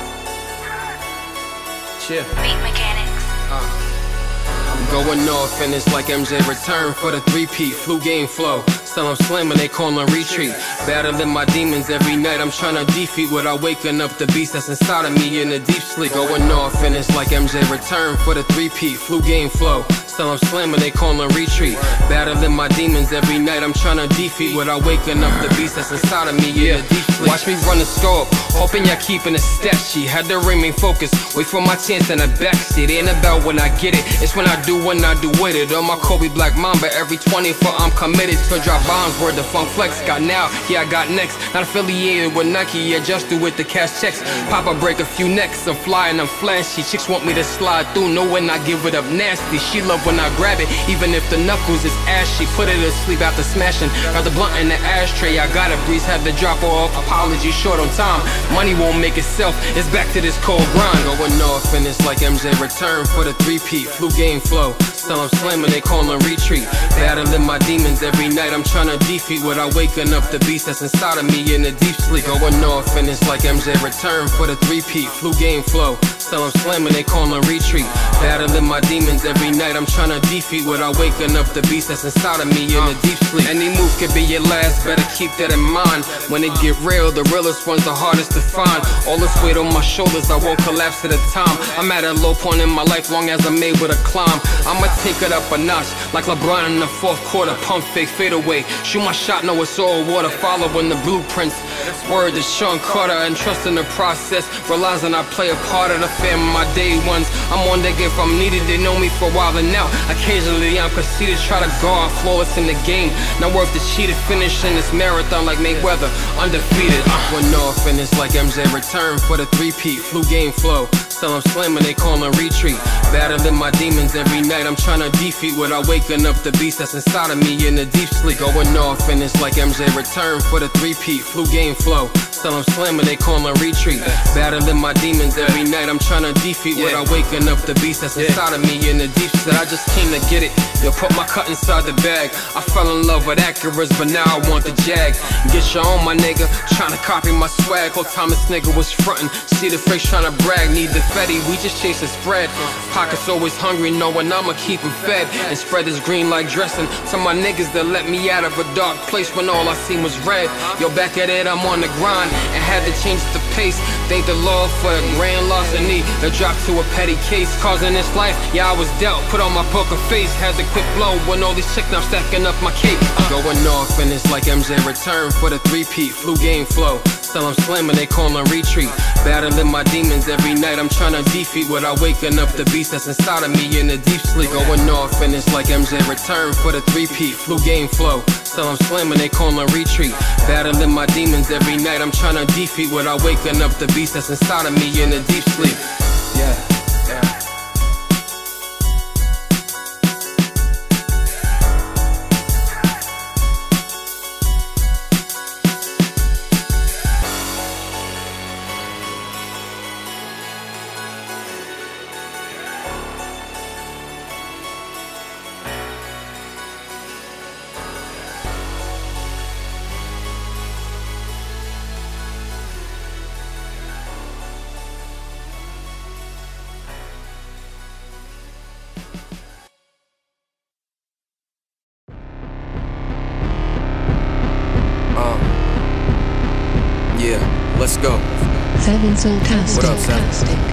Chill. Beat mechanics. I'm going off and it's like MJ return for the three-peat. Flu game flow. Still I'm slamming, they callin' retreat. Battling my demons every night. I'm tryna defeat without waking up the beast that's inside of me in a deep sleep. Going off and it's like MJ return for the three-peat. Flu game flow. Still I'm slamming, they callin' retreat. Battling my demons every night. I'm tryna defeat without waking up the beast that's inside of me in a deep sleep. Watch me run the scope, hoping y'all keeping a step. She had to remain focused. Wait for my chance in the backseat. Ain't about when I get it, it's when I do with it. On my Kobe Black Mamba, every 24 I'm committed to drop bombs. Word the funk flex. Got now, yeah I got next. Not affiliated with Nike, yeah just do it the cash checks. Papa break a few necks, I'm fly and I'm flashy. Chicks want me to slide through, know when I give it up nasty. She love when I grab it, even if the knuckles is ashy. Put it to sleep after smashing. Got the blunt in the ashtray, I got a breeze, had to drop her off. Apology short on time, money won't make itself. It's back to this cold grind. Going off and it's like MJ return for the three-peat. Flu game flow. Still I'm slamming, they callin' retreat. Battling my demons every night. I'm tryna defeat without waking up the beast that's inside of me in a deep sleep. Going off and it's like MJ return for the three-peat. Flu game flow. Still I'm slamming, they callin' retreat. Battling my demons every night. I'm tryna defeat without waking up the beast that's inside of me in a deep sleep. Any move could be your last, better keep that in mind. When it get real, the realest one's the hardest to find. All this weight on my shoulders, I won't collapse at a time. I'm at a low point in my life, long as I'm able to climb. I'ma take it up a notch, like LeBron in the fourth quarter. Pump fake, fade away. Shoot my shot, know it's all water. Following the blueprints. Word to Sean Carter, and trust in the process. Realizing I play a part of the fam of my day ones. I'm on deck if I'm needed, they know me for a while and now. Occasionally I'm conceited, try to guard flawless in the game. Not worth the cheated, finishing this marathon like Mayweather, undefeated. Went off and it's like MJ return for the three-peat, flu game flow. Still I'm slamming, they callin' retreat. Battling my demons every night. I'm tryna defeat without waking up the beast that's inside of me in a deep sleep. Going off and it's like MJ return for the three-peat, flu game flow. Still I'm slamming, they callin' retreat. Battling my demons every night. I'm tryna defeat without waking up the beast that's inside of me in the deep sleep. I just came to get it. Yo, put my cut inside the bag. I fell in love with Acuras, but now I want the Jag. Get your own, my nigga. Tryna copy my swag. Whole time this nigga was frontin'. See the face tryna brag. Need the Fetty, we just chasing spread. Pockets always hungry, knowing I'ma keep them fed. And spread this green like dressing. To my niggas that let me out of a dark place when all I seen was red. Yo, back at it, I'm on the grind and had to change the pace. Thank the Lord for a grand larceny that dropped to a petty case. Causing this life, yeah, I was dealt. Put on my poker face, had the quick blow when all these chicks now stacking up my cake. Going off and it's like MJ return for the three-peat, flu game flow. Still I'm slamming, they callin' retreat. Battling my demons every night. I'm tryna defeat without waking up the beast that's inside of me in a deep sleep. Going off and it's like MJ return for the three-peat, flu game flow. Still I'm slamming, they callin' retreat. Battling my demons every night. I'm tryna defeat without waking up the beast that's inside of me in a deep sleep. Yeah. Yeah, let's go. What up, Sam?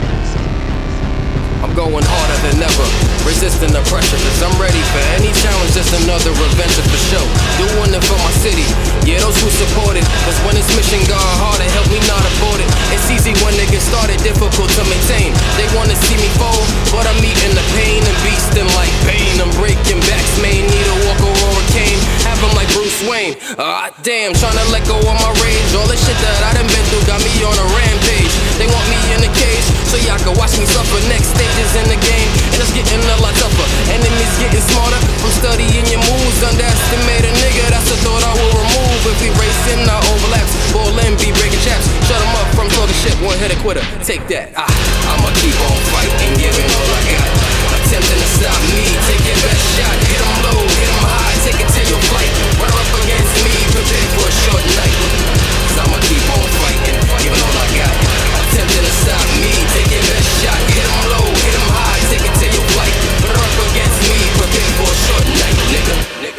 I'm going harder than ever, resisting the pressure, cause I'm ready for any challenge, just another adventure for sure. Doing it for my city, yeah, those who support it, cause when it's mission gone harder, help me not abort it. It's easy when it gets started, difficult to maintain. They wanna see me fall, but I'm eating the pain and beasting like pain. I'm breaking backs, may need a walker or a cane. Have 'em like Bruce Wayne, damn, tryna let go of my rage. All the shit that I done been through got me on a rampage. They want me in a cage, so y'all can watch me suffer. Next stages in the game, and it's getting a lot tougher. Enemies getting smarter from studying your moves. Underestimate a nigga, that's a thought I will remove. If we racing, our overlaps, ball in, be breaking chaps. Shut 'em up from talking shit, one hit a quitter. Take that, I'ma keep on fighting, giving all I got. Attempting to stop me, take your best shot. Hit 'em low, hit 'em high, take it to your flight. Run up against me, prepare for a short night. Cause I'ma keep on fighting, giving all I got. Attempting to stop me, take your best shot. Hit 'em low, hit 'em high, take it to your flight. Run up against me, prepare for a short night, nigga.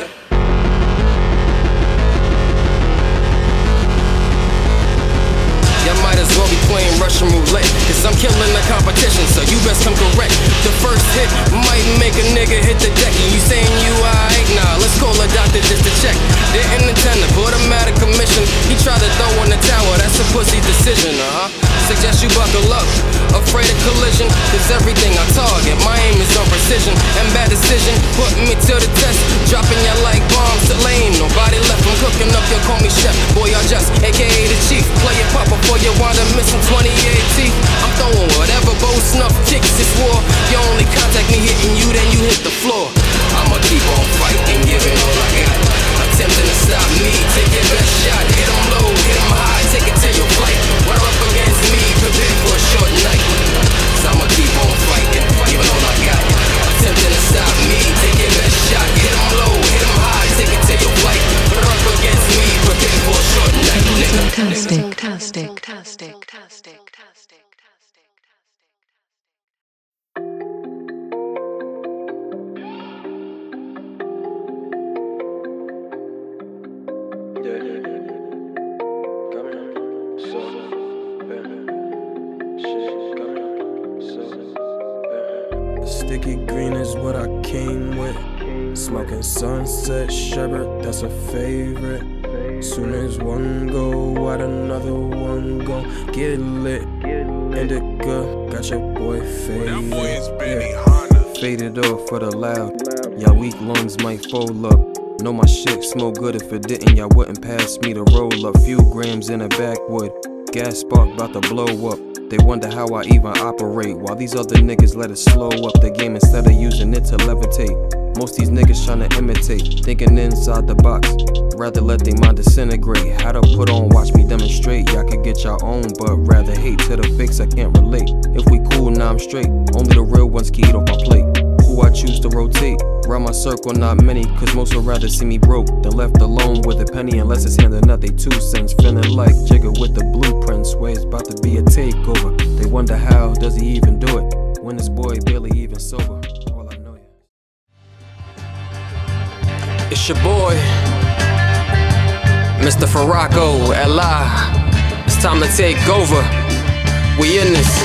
Y'all might as well be playing Russian roulette, cause I'm killing the competition, so you best come correct. The first hit might make a nigga hit the deck. And you saying you alright? Nah, let's call a doctor just to check. Didn't intend to put him out of commission. He tried to throw in the towel, that's a pussy decision, Suggest you buckle up, afraid of collision, cause everything I target, my aim is on precision. And bad decision, putting me to the test. Dropping you like bombs to lane. Nobody left, I'm cooking up, you call me chef. Boy, I just, aka the chief. Play it pop before you wind up missing 28 teeth. I'm throwing whatever bow snuff kicks this war. You only contact me hitting you, then you hit the floor. I'ma keep on fighting, giving all I got. Attempting to stop me, take your best shot. Hit 'em low, hit 'em high, take it to your flight. Run up against me, prepare for a short night. Cause I'ma keep on fighting, giving all I got. Attempting to stop me, take your best shot. Hit 'em low, hit 'em high, take it to your flight. Run up against me, prepare for a short night, nigga. Fantastic. Sticky green is what I came with. Smoking sunset sherbet, that's a favorite. Soon as one go out, another one gon' get lit. Indica, got your boy faded. Faded off for the loud. Y'all weak lungs might fold up. Know my shit smoke good, if it didn't, y'all wouldn't pass me the roll up. Few grams in a backwood, gas spark about to blow up. They wonder how I even operate, while these other niggas let it slow up the game instead of using it to levitate. Most these niggas tryna imitate, thinking inside the box, rather let they mind disintegrate. How to put on, watch me demonstrate. Y'all could get your own, but rather hate. To the fakes I can't relate. If we cool, now I'm straight. Only the real ones can eat off my plate. Who I choose to rotate, round my circle not many, cause most would rather see me broke than left alone with a penny, unless it's handing out they 2 cents. Feeling like Jigga with the blueprint, swear it's about to be a takeover. They wonder how does he even do it, when this boy barely even sober. All I know. It's your boy, Mr. Farako, Ella. It's time to take over. We in this.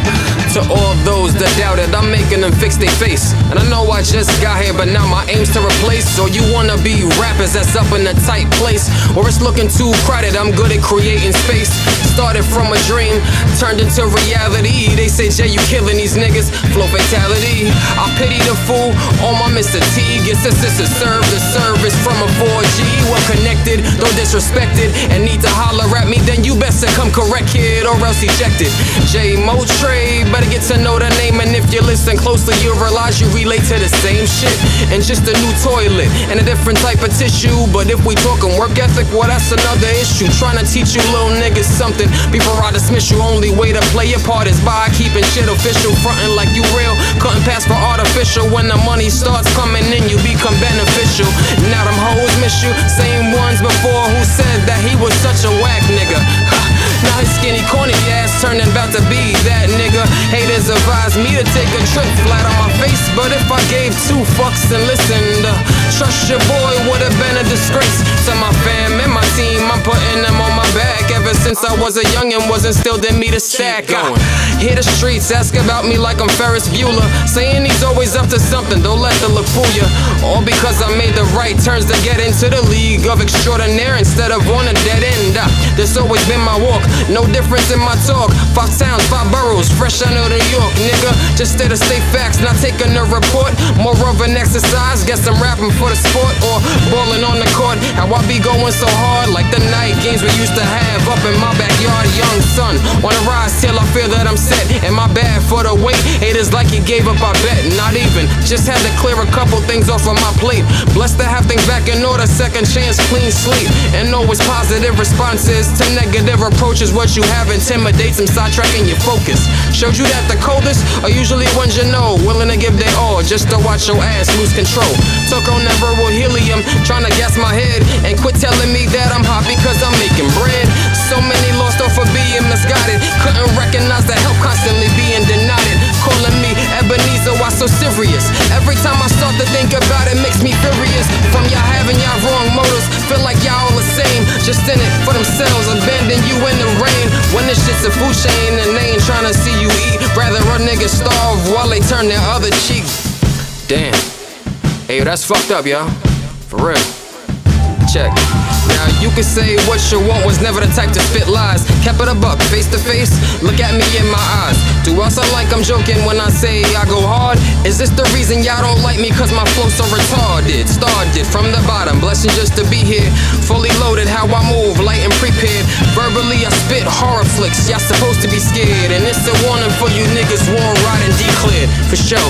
To all those that doubted, I'm making them fix their face. And I know I just got here, but now my aim's to replace. So you wanna be rappers that's up in a tight place, or it's looking too crowded, I'm good at creating space. Started from a dream, turned into reality. They say, Jay, you killing these niggas, flow fatality. I pity the fool, on my Mr. T. Gets assisted, serve the service from a 4G. Well connected, don't disrespect it, and need to holler at me, then you best to come correct, kid, or else ejected. J Mo Trey, better get to know the name, and if you listen closely, you'll realize you relate to the same shit. And just a new toilet and a different type of tissue. But if we talking work ethic, well, that's another issue. Trying to teach you little niggas something before I dismiss you. Only way to play your part is by keeping shit official, frontin' like you real, cutting pass for artificial. When the money starts coming in, you become beneficial. Now them hoes miss you, same ones before who said that he was such a whack nigga. Now his skinny corny ass turning about to be that nigga. Haters advise me to take a trip flat on my face, but if I gave 2 fucks and listened, trust your boy would've been a disgrace to my fam and my team. I'm putting them on my back ever since I was a youngin', was instilled in me to stack. I hit the streets, ask about me like I'm Ferris Bueller, saying he's always up to something, don't let the look fool ya. All because I made the right turns to get into the league of extraordinaire instead of on a dead end. This always been my walk, no difference in my talk. 5 towns, 5 boroughs, fresh out of New York, nigga. Just stay to state facts, not taking a report. More of an exercise, guess I'm rapping for the sport or balling on the court. How I be going so hard, like the night games we used to have up in my backyard. Young son, wanna rise till I feel that I'm set. Am I bad for the weight? Haters like he gave up, I bet. Not even, just had to clear a couple things off of my plate. Blessed to have things back in order, second chance, clean slate. And always positive responses to negative approaches. What you have intimidates them, sidetracking your focus. Showed you that the coldest are usually ones you know, willing to give their all just to watch your ass lose control. Took on that verbal helium, trying to gas my head, and quit telling me that I'm hot because I'm making bread. So many lost off of being misguided, couldn't recognize the help constantly being denied. Calling me Ebenezer, why so serious? Every time I start to think about it, makes me furious. From y'all having y'all wrong motives, feel like y'all all the same, just in it for themselves, abandon you in the rain. When this shit's a food chain and they ain't trying to see you eat, rather a nigga starve while they turn their other cheek. Damn. Hey, that's fucked up, y'all. For real. Check. Now you can say what you want, was never the type to spit lies. Kept it a buck, face to face, look at me in my eyes. Do I sound like I'm joking when I say I go hard? Is this the reason y'all don't like me, cause my flow so retarded? Started from the bottom, blessing just to be here. Fully loaded, how I move, light and prepared. Verbally I spit horror flicks, y'all supposed to be scared. And it's a warning for you niggas, war ride and declared, for sure.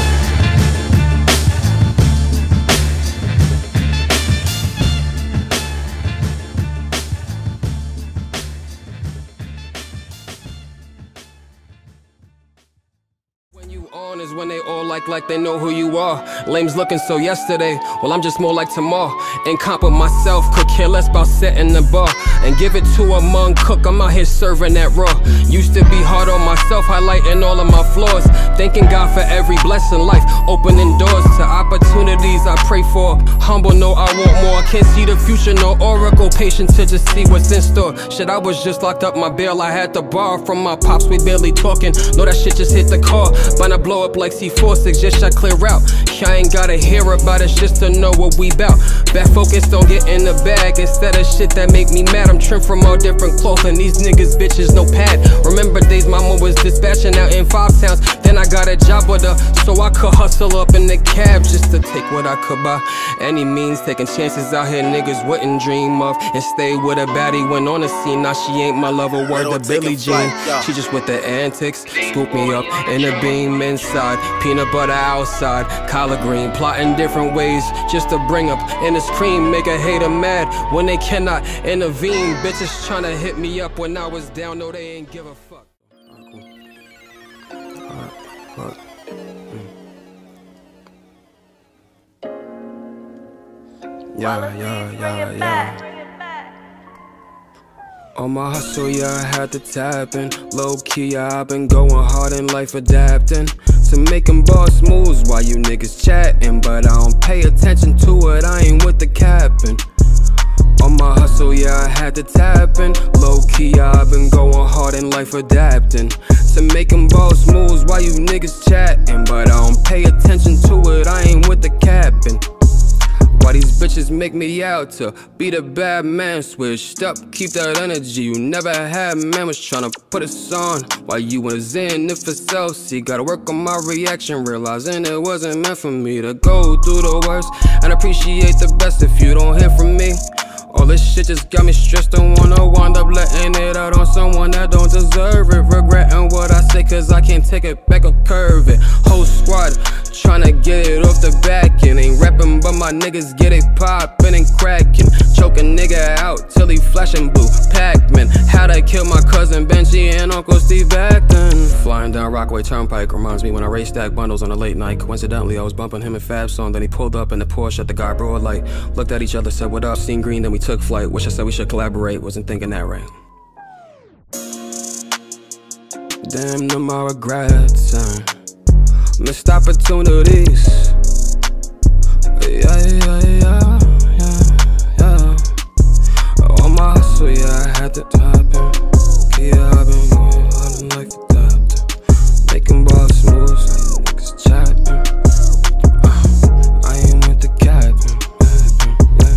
Is when they all like they know who you are. Lames looking so yesterday, well I'm just more like tomorrow. And comp with myself, could care less about setting the bar and give it to a monk cook. I'm out here serving that raw. Used to be hard on myself, highlighting all of my flaws. Thanking God for every blessing, life opening doors to opportunities I pray for. Humble, no I want more. I can't see the future, no oracle. Patient to just see what's in store. Shit, I was just locked up my bail, I had to borrow from my pops, we barely talking. Know that shit just hit the car, but I blow up like C46, just I clear out. I ain't gotta hear about it just to know what we bout. Bad focused on getting the bag instead of shit that make me mad. I'm trimmed from all different cloth and these niggas bitches no pad. Remember days mama was dispatching out in 5 towns. Then I got a job with her so I could hustle up in the cab just to take what I could buy. Any means, taking chances out here niggas wouldn't dream of. And stay with a baddie when on the scene. Now she ain't my lover, word to Billie Jean. She just with the antics, scoop me up in a beam inside, peanut butter outside, collard green, plotting different ways just to bring up in this cream, make a hater mad when they cannot intervene. Bitches tryna hit me up when I was down, no they ain't give a fuck. Yeah. On my hustle, yeah, I had to tap in. Low key, yeah, I've been going hard in life, adapting to making boss moves while you niggas chatting. But I don't pay attention to it, I ain't with the capping. On my hustle, yeah, I had to tap in. Low key, yeah, I've been going hard in life, adapting to making boss moves while you niggas chatting. But I don't pay attention to it, I ain't with the capping. Why these bitches make me out to be the bad man? Switched up, keep that energy you never had. Man was tryna put us on while you was in it for self. See, gotta work on my reaction, realizing it wasn't meant for me to go through the worst and appreciate the best if you don't hear from me. All this shit just got me stressed and wanna wind up letting it out on someone that don't deserve it. Regretting what I say cause I can't take it back or curve it. Whole squad tryna get it off the back end. Ain't rapping but my niggas get it poppin' and crackin'. Choke a nigga out till he flashing blue Pac-Man. How'd I kill my cousin Benji and Uncle Steve back then? Flying down Rockaway Turnpike reminds me when I race stack bundles on a late night. Coincidentally I was bumping him and Fab's song. Then he pulled up in the Porsche at the guy broad light. Looked at each other, said what up, seen green, then we took flight. Wish I said we should collaborate, wasn't thinking that right. Damn, no more regrets, missed opportunities. Yeah. On my hustle, yeah, I had to tap in. Yeah, I've been going hard in life, adapting, making boss moves, like niggas chatting. I ain't with the capping, yeah.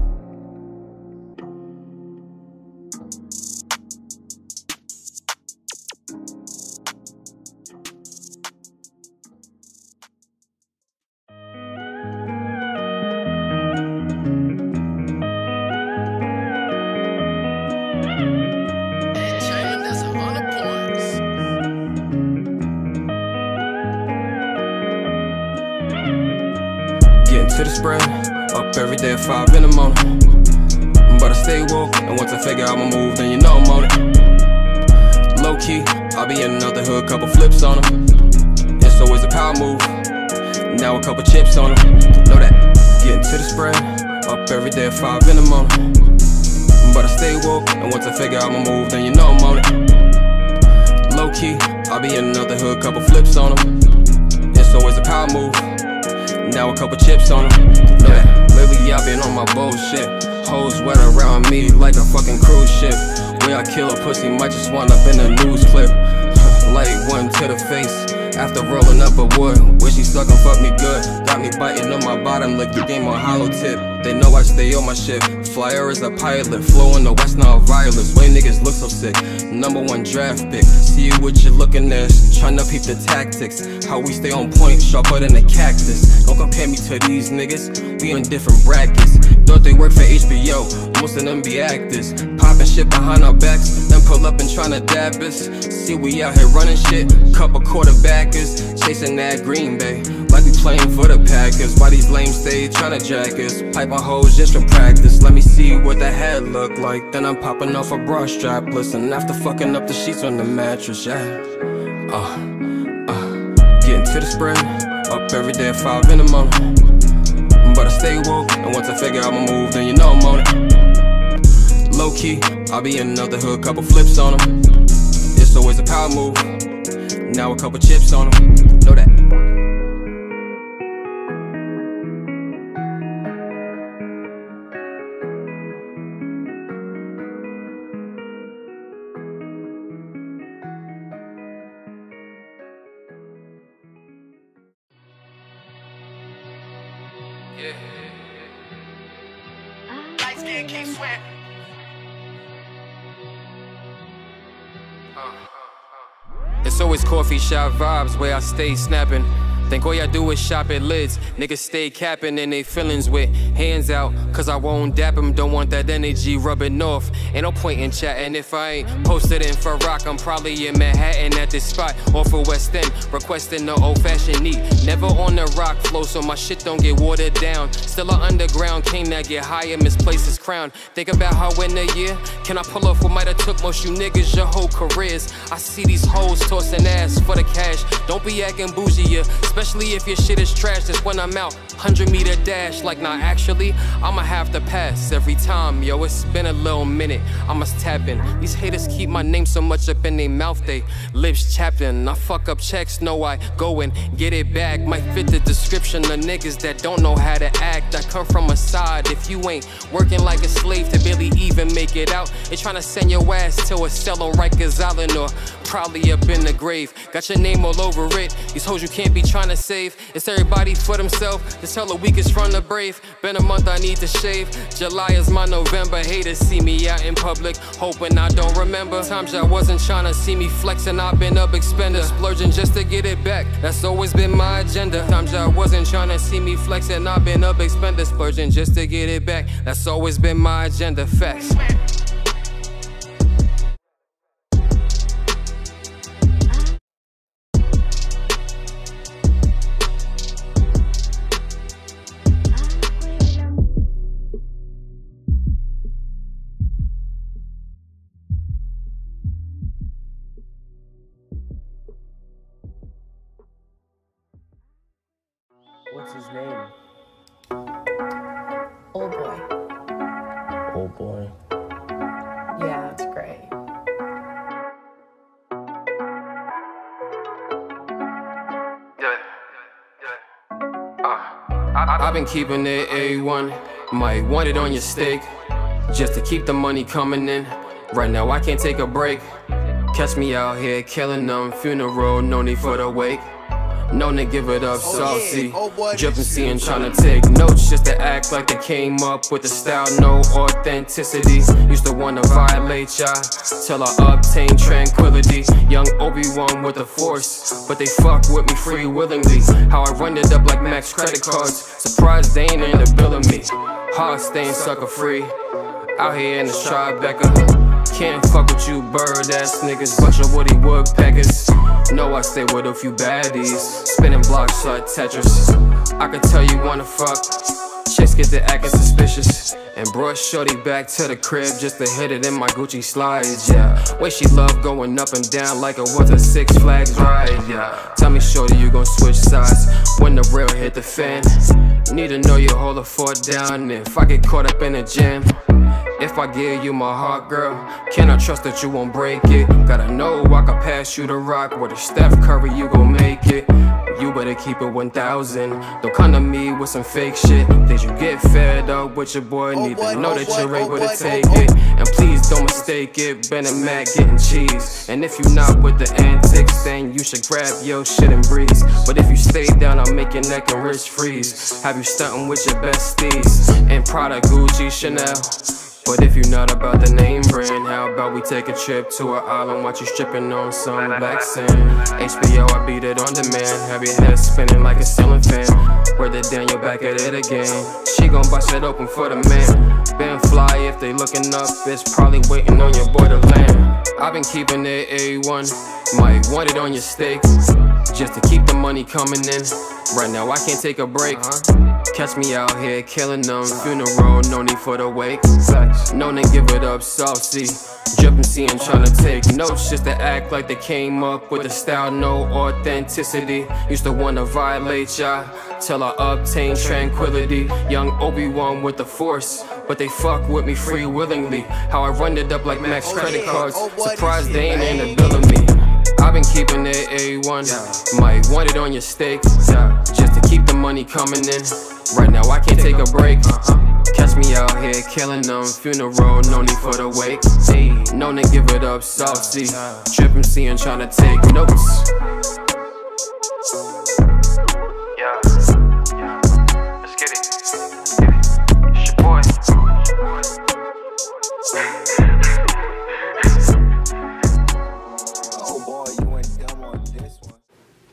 To the spread, up every day at 5 in the morning. But I stay woke, and once I figure out my move, then you know I'm on it. Low key, I'll be in another hood, couple flips on them. It's always a power move, now a couple chips on them. Know that. Getting to the spread, up every day at 5 in the morning. But I stay woke, and once I figure out my move, then you know I'm on it. Low key, I'll be in another hood, couple flips on them. It's always a power move, now a couple chips on them. Yeah, lately I've been on my bullshit. Hoes wet around me like a fucking cruise ship. Where I kill a pussy might just wind up in a news clip. Light one to the face after rolling up a wood. Wish he suck and fuck me good. Got me biting on my bottom like the game on hollow tip. They know I stay on my shit. Flyer is a pilot, flow in the west now violence. Way niggas look so sick. #1 draft pick. See you with your looking ass. Tryna peep the tactics. How we stay on point, sharper than a cactus. Don't compare me to these niggas. We in different brackets. Thought they work for HBO. Most of them be actors. Popping shit behind our backs. Then pull up and tryna dab us. See we out here running shit. Couple quarterbackers. Chasing that Green Bay. Like we playing for the Packers. Why these lames stay tryna jack us? Pipe my hoes just for practice. Let me see what the head look like. Then I'm popping off a bra strap. Listen, after fucking up the sheets on the mattress, yeah. Getting to the spread, up every day at 5 in the morning. But I stay woke, and once I figure out my move, then you know I'm on it. Low key, I'll be in another hood, couple flips on them. It's always a power move, now a couple chips on them. Know that. skin keep sweating. It's always coffee shop vibes where I stay snapping. Think all y'all do is shop at lids. Niggas stay capping in they feelings with hands out, cause I won't dap them, don't want that energy rubbing off. Ain't no point in chatting if I ain't posted in for rock. I'm probably in Manhattan at this spot off of West End, requesting the old-fashioned neat. Never on the rock flow, so my shit don't get watered down. Still an underground king that get higher, misplace his crown. Think about how in a year can I pull off what might have took most you niggas your whole careers. I see these hoes tossing ass for the cash. Don't be acting bougie, yeah. Especially if your shit is trash, that's when I'm out. 100-meter dash, like nah, actually, I'ma have to pass every time. Yo, it's been a little minute, I must tap in. These haters keep my name so much up in their mouth, they lips chapped in. I fuck up checks, no, I go and get it back. Might fit the description of niggas that don't know how to act. I come from a side, if you ain't working like a slave to barely even make it out, they tryna send your ass to a cell on Rikers Island or probably up in the grave. Got your name all over it, these hoes you can't be trying to save. It's everybody for themselves, just tell the weakest from the brave. Been a month, I need to shave. July is my November. Haters see me out in public, hoping I don't remember times I wasn't trying to see me flexing. I've been up expender, splurging just to get it back. That's always been my agenda. Times I wasn't trying to see me flexing. I've been up expender, splurging just to get it back. That's always been my agenda. Facts. What's his name? Old Boy. Old Boy. Yeah, it's great. I've been keeping it A1, might want it on your steak, just to keep the money coming in. Right now I can't take a break. Catch me out here killing them, funeral, no need for the wake. Known to give it up, saucy. Jumping, seeing, trying to take notes just to act like they came up with the style, no authenticity. Used to want to violate ya till I obtain tranquility. Young Obi-Wan with the force, but they fuck with me free willingly. How I run it up like max credit cards. Surprised they ain't in the bill of me. Hard staying sucker free. Out here in the Tribeca. Can't fuck with you bird ass niggas, bunch of woody woodpeckers. Know I stay with a few baddies, spinning blocks like Tetris. I could tell you wanna fuck, chicks get to acting suspicious, and brought shorty back to the crib just to hit it in my Gucci slides, yeah. Way she love going up and down like it was a Six Flags ride, yeah. Tell me shorty you gon' switch sides when the real hit the fan. Need to know you hold a fort down if I get caught up in a jam. If I give you my heart, girl, can I trust that you won't break it? Gotta know I can pass you the rock, with a Steph Curry you gon' make it. You better keep it 1,000. Don't come to me with some fake shit. Did you get fed up with your boy? Need to know that you're able to take it. And please don't mistake it, Ben and Mac getting cheese. And if you not with the antics, then you should grab your shit and breeze. But if you stay down, I'll make your neck and wrist freeze. Have you stunting with your besties in Prada, Gucci, Chanel. But if you're not about the name brand, how about we take a trip to an island, watch you stripping on some black sand. HBO, I beat it on demand, have your head spinning like a ceiling fan. Word it down, you're back at it again. She gon' bust it open for the man. Been fly, if they looking up, it's probably waiting on your boy to land. I've been keeping it A1, might want it on your steak, just to keep the money coming in. Right now I can't take a break. Catch me out here killing them, funeral, no need for the wake. Known to give it up, saucy. Jumping, seeing, trying to take notes just to act like they came up with the style, no authenticity. Used to want to violate ya till I obtain tranquility. Young Obi-Wan with the force, but they fuck with me free willingly. How I run it up like max credit cards. Surprised they ain't in the bill of me. I've been keeping it A1, might want it on your steak, just to keep the money coming in. Right now I can't take a break. Catch me out here killing them, funeral, no need for the wake. Known to give it up, saucy. Trippin', seeing, trying to take notes. Yeah, let's get it. It's your boy.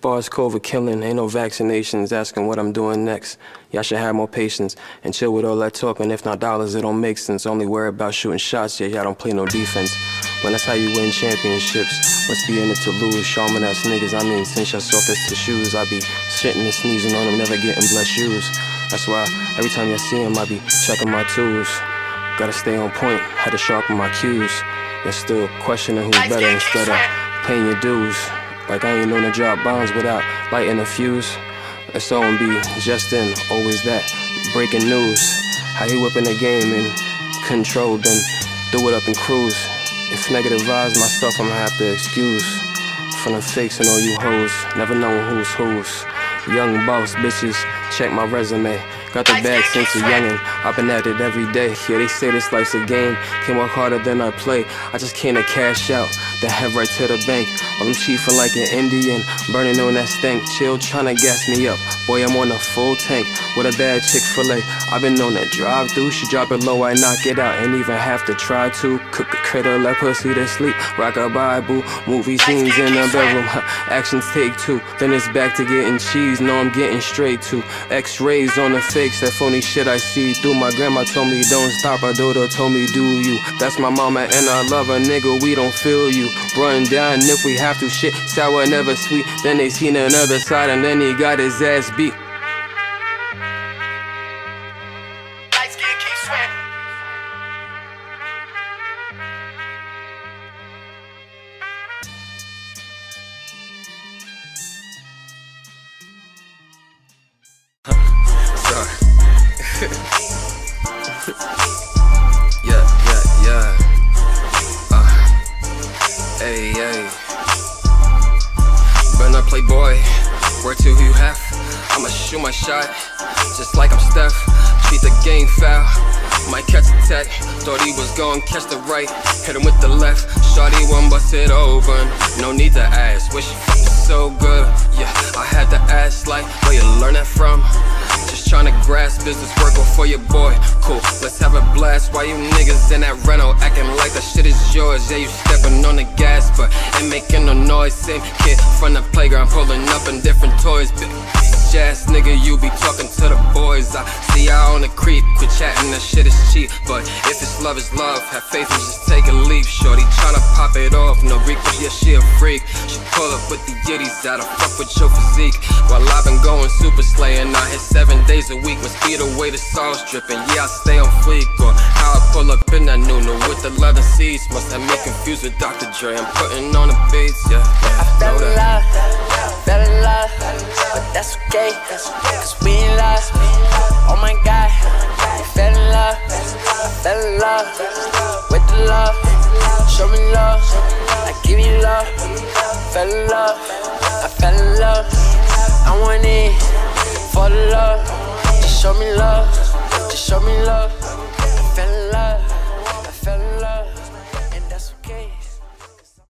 bars COVID killing, ain't no vaccinations. Asking what I'm doing next. Y'all should have more patience and chill with all that talking. If not dollars, it don't make sense. Only worry about shooting shots, yeah, y'all don't play no defense. When that's how you win championships. Must be in it to lose. Shaman ass niggas, I mean, since y'all soft as the shoes, I be shitting and sneezing on them, never getting blessed shoes. That's why every time y'all see him, I be checking my tools. Gotta stay on point, had to sharpen my cues. And still questioning who's better instead of paying your dues. Like I ain't known to drop bombs without lighting a fuse. It's on be just in, always that. Breaking news, how he whipping the game in control, then threw it up and cruise. If negative vibes my stuff, I'ma have to excuse. From the fakes and all you hoes, never knowing who's whose. Young boss bitches, check my resume. Got the bag since a youngin', I've been at it every day. Yeah, they say this life's a game, can work harder than I play. I just came to cash out, then head right to the bank. While I'm chiefin' like an Indian, burning on that stank. Chill, tryna gas me up, boy I'm on a full tank. With a bad Chick-fil-A, I've been on that drive through. She drop it low, I knock it out, ain't even have to try to. Cook a critter, let pussy to sleep, rock a Bible. Movie scenes in the bedroom, actions take two. Then it's back to getting cheese, no I'm getting straight to X-rays on the fakes, that phony shit I see through. My grandma told me don't stop, her daughter told me do you. That's my mama and I love her, nigga, we don't feel you. Run down if we have to, shit, sour never sweet. Then they seen another side and then he got his ass beat. Yeah. Hey. Better not play boy. Where to you have? I'ma shoot my shot, just like I'm Steph. Treat the game foul. Might catch a tech. Thought he was gon' catch the right. Hit him with the left. Shawty won't bust it open. No need to ask. Wish you so good. Yeah, I had to ask like where you learn that from. Just tryna grasp business working for your boy. Cool, let's have a blast. Why you niggas in that rental acting like the shit is yours? Yeah, you stepping on the gas, but ain't making no noise. Same kid from the playground pulling up in different toys. Ass nigga, you be talking to the boys. I see ya on the creep, quit chatting, that shit is cheap. But if it's love, it's love. Have faith and just take a leap. Shorty tryna pop it off, no request, yeah, she a freak. She pull up with the yitties out of fuck with your physique. While I've been going super slaying, I hit 7 days a week. Must be the way the sauce dripping, yeah, I stay on fleek. Or how I pull up in that new with the leather seats. Must have me confused with Dr. Dre, I'm putting on the beats, yeah. I fell in love, but that's okay, cause we in love. Oh my God, I fell in love with the love. Show me love, I give you love. Fell in love, I fell in love. I want it.